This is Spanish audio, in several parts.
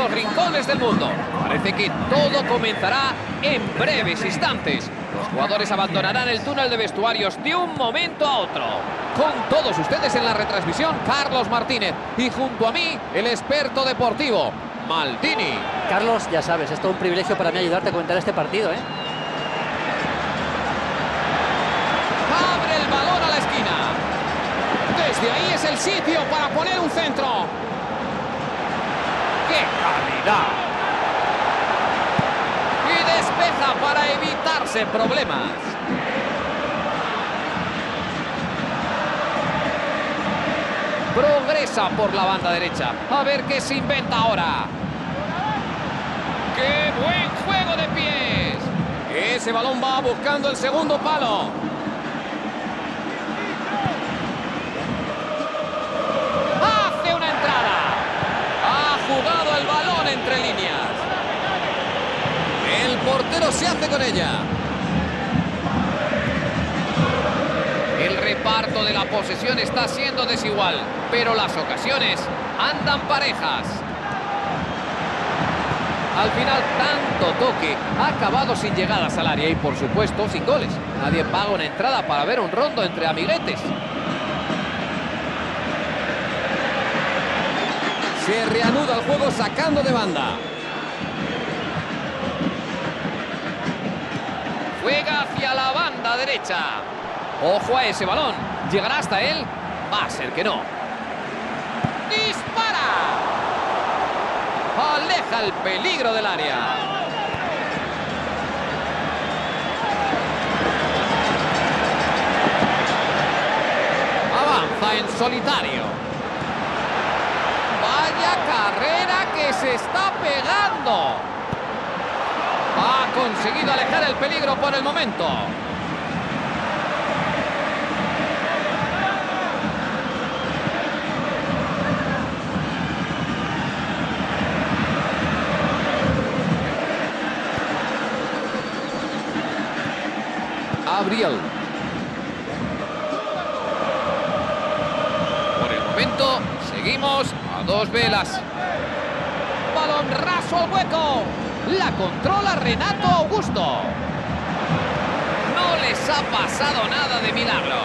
los rincones del mundo. Parece que todo comenzará en breves instantes. Los jugadores abandonarán el túnel de vestuarios de un momento a otro. Con todos ustedes en la retransmisión, Carlos Martínez. Y junto a mí, el experto deportivo, Maldini. Carlos, ya sabes, es todo un privilegio para mí ayudarte a comentar este partido, ¿eh? Abre el balón a la esquina. Desde ahí es el sitio para poner un centro. ¡Qué calidad! Y despeja para evitarse problemas. Progresa por la banda derecha. A ver qué se inventa ahora. ¡Qué buen juego de pies! Ese balón va buscando el segundo palo. ¡Hace una entrada! Ha jugado el balón entre líneas. El portero se hace con ella. El reparto de la posesión está siendo desigual, pero las ocasiones andan parejas. Al final, tanto toque ha acabado sin llegadas al área y, por supuesto, sin goles. Nadie paga una entrada para ver un rondo entre amiguetes. Se reanuda el juego sacando de banda. Juega hacia la banda derecha. Ojo a ese balón. ¿Llegará hasta él? Va a ser que no. ¡Dispara! Aleja el peligro del área. Avanza en solitario. Vaya carrera que se está pegando. Ha conseguido alejar el peligro por el momento. Gabriel. Por el momento, seguimos a dos velas. Balón raso al hueco. La controla Renato Augusto. No les ha pasado nada de milagro.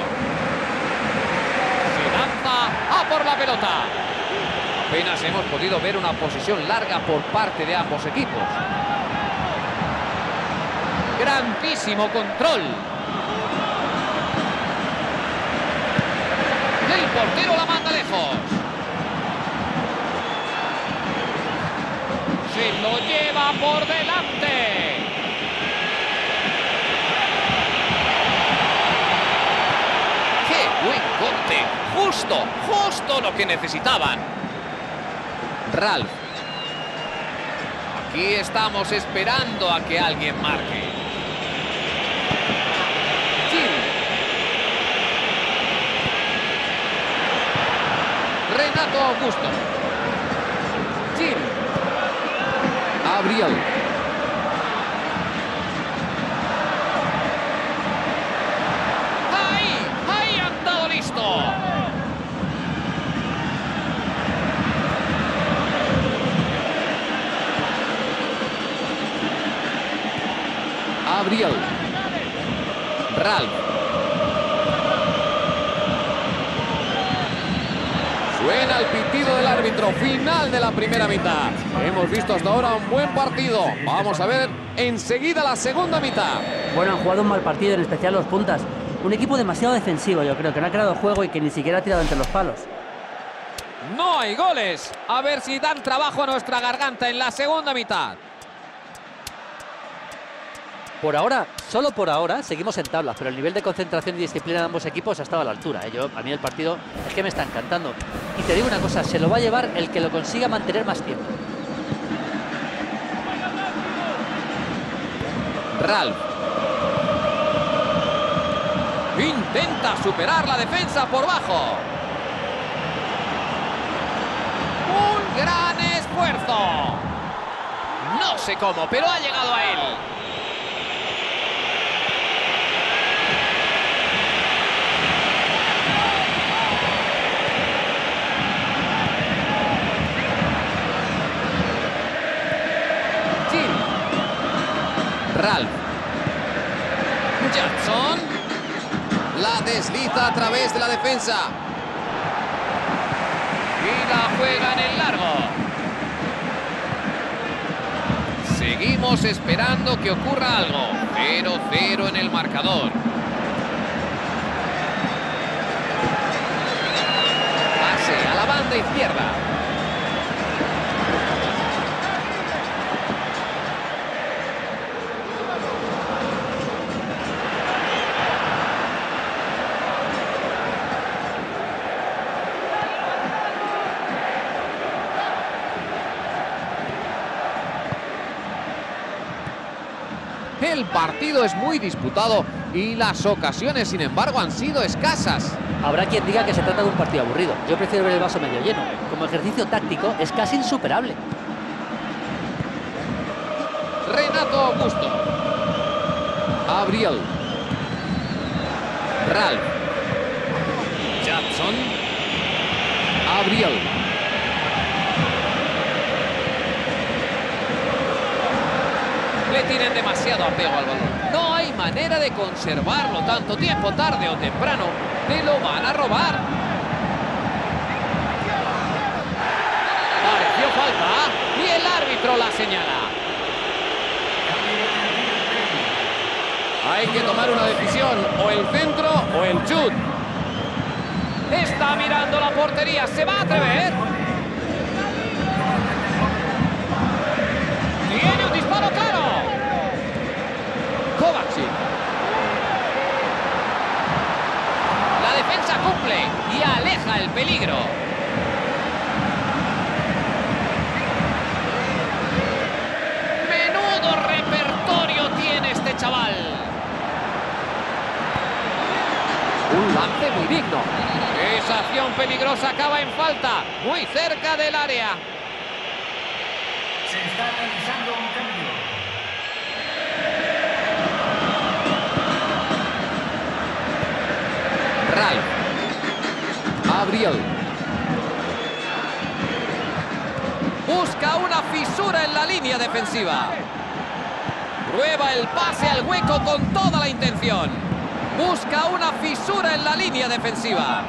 Se lanza a por la pelota. Apenas hemos podido ver una posesión larga por parte de ambos equipos. Grandísimo control. El portero la manda lejos. Se lo lleva por delante. ¡Qué buen corte! Justo lo que necesitaban. Ralf. Aquí estamos esperando a que alguien marque. Renato Augusto. Gil. Gabriel. Ahí han dado listo. Gabriel. Ralf. Suena el pitido del árbitro, final de la primera mitad. Hemos visto hasta ahora un buen partido. Vamos a ver enseguida la segunda mitad. Bueno, han jugado un mal partido, en especial los puntas. Un equipo demasiado defensivo, yo creo, que no ha creado juego y que ni siquiera ha tirado entre los palos. No hay goles. A ver si dan trabajo a nuestra garganta en la segunda mitad. Por ahora, solo por ahora, seguimos en tablas, pero el nivel de concentración y disciplina de ambos equipos ha estado a la altura. A mí el partido es que me está encantando. Y te digo una cosa, se lo va a llevar el que lo consiga mantener más tiempo. Ralf. Intenta superar la defensa por bajo. Un gran esfuerzo. No sé cómo, pero ha llegado a él. a través de la defensa. Y la juega en el largo. Seguimos esperando que ocurra algo. 0-0 en el marcador. Pase a la banda izquierda. El partido es muy disputado y las ocasiones, sin embargo, han sido escasas. Habrá quien diga que se trata de un partido aburrido. Yo prefiero ver el vaso medio lleno. Como ejercicio táctico es casi insuperable. Renato Augusto. Abriel. Ralf. Jackson. Abriel. Le tienen demasiado apego al balón. No hay manera de conservarlo tanto tiempo. Tarde o temprano te lo van a robar. Pareció falta y el árbitro la señala. Hay que tomar una decisión, o el centro o el chut. Está mirando la portería, ¿se va a atrever? Tiene un disparo claro. Kovacic. La defensa cumple y aleja el peligro. Menudo repertorio tiene este chaval. Un lance muy digno. Esa acción peligrosa acaba en falta, muy cerca del área. Se está realizando un cambio. Ralf. Abriel. Busca una fisura en la línea defensiva. Prueba el pase al hueco con toda la intención. Busca una fisura en la línea defensiva.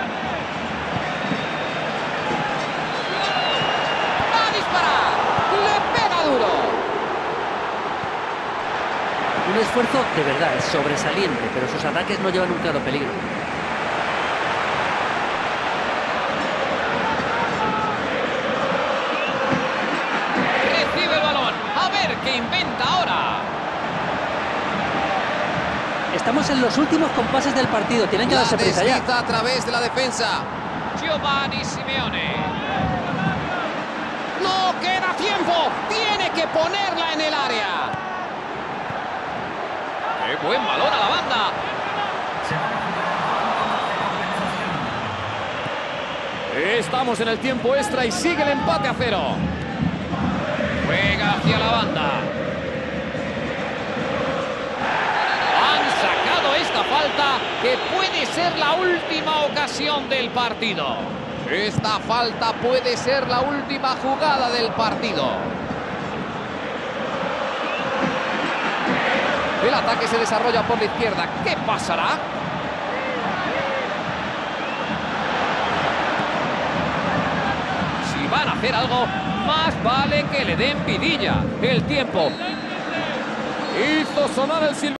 ¡Va a disparar! ¡Le pega duro! Un esfuerzo de verdad es sobresaliente, pero sus ataques no llevan un claro peligro. Recibe el balón. A ver qué inventa ahora. Estamos en los últimos compases del partido. Tienen que darse prisa ya. A través de la defensa. Giovanni Simeone. ¡No queda tiempo! ¡Tiene que ponerla en el área! ¡Qué buen balón a la banda! Estamos en el tiempo extra y sigue el empate a 0. Juega hacia la banda. Han sacado esta falta que puede ser la última ocasión del partido. Esta falta puede ser la última jugada del partido. El ataque se desarrolla por la izquierda. ¿Qué pasará? Si van a hacer algo, más vale que le den vidilla. El tiempo hizo sonar el silbato.